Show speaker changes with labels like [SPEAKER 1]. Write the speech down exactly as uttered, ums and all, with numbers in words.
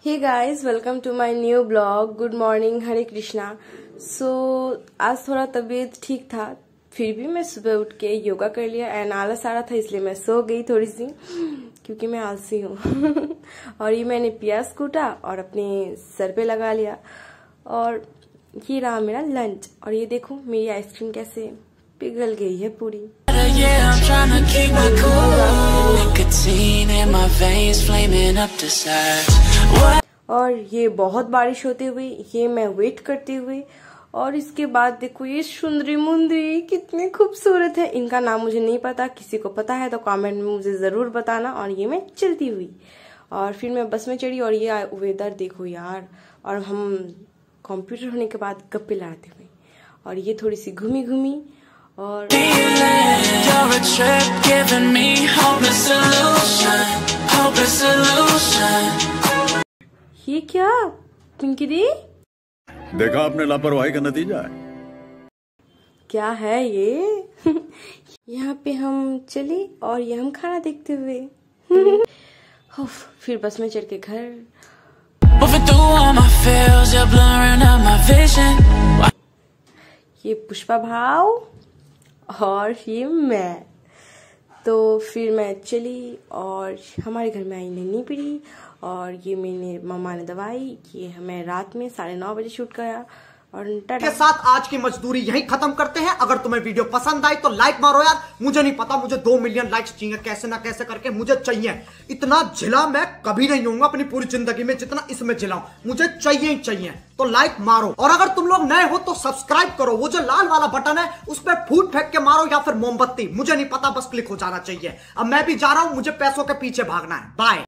[SPEAKER 1] Hey guys, welcome to my new blog. Good morning, Hare Krishna. So आज थोड़ा तबीयत ठीक था, फिर भी मैं सुबह उठ के योगा कर लिया एंड आलस आ रहा था इसलिए मैं सो गई थोड़ी सी, क्योंकि मैं आलसी हूँ। और ये मैंने प्याज कूटा और अपने सर पे लगा लिया और ये रहा मेरा लंच। और ये देखो मेरी आइसक्रीम कैसे पिघल गई है पूरी। और ये बहुत बारिश होते हुए ये मैं वेट करते हुए, और इसके बाद देखो ये सुंदरी मुंदरी कितने खूबसूरत है। इनका नाम मुझे नहीं पता, किसी को पता है तो कमेंट में मुझे जरूर बताना। और ये मैं चलती हुई और फिर मैं बस में चढ़ी और ये वेदर देखो यार। और हम कंप्यूटर होने के बाद गप्पे लड़ाते हुए और ये थोड़ी सी घूमी घूमी। और ये क्या पिंकी दी,
[SPEAKER 2] देखा आपने लापरवाही का नतीजा है।
[SPEAKER 1] क्या है ये? यहाँ पे हम चले और ये हम खाना देखते हुए। फिर बस में चढ़ के घर। ये पुष्पा भाव और ये मैं। तो फिर मैं चली और हमारे घर में आई नन्ही पीढ़ी और ये मैंने मम्मा ने दवाई। ये हमें रात में साढ़े नौ बजे शूट करा और
[SPEAKER 3] के साथ आज की मजदूरी यहीं खत्म करते हैं। अगर तुम्हें वीडियो पसंद आई तो लाइक मारो यार। मुझे नहीं पता, मुझे दो मिलियन लाइक्स चाहिए, कैसे ना कैसे करके मुझे चाहिए। इतना झिला मैं कभी नहीं होऊंगा अपनी पूरी जिंदगी में जितना इसमें झिलाऊं, मुझे चाहिए ही चाहिए। तो लाइक मारो और अगर तुम लोग नए हो तो सब्सक्राइब करो। वो जो लाल वाला बटन है उस पर फूट फेंक के मारो या फिर मोमबत्ती, मुझे नहीं पता, बस क्लिक हो जाना चाहिए। अब मैं भी जा रहा हूं, मुझे पैसों के पीछे भागना है। बाय।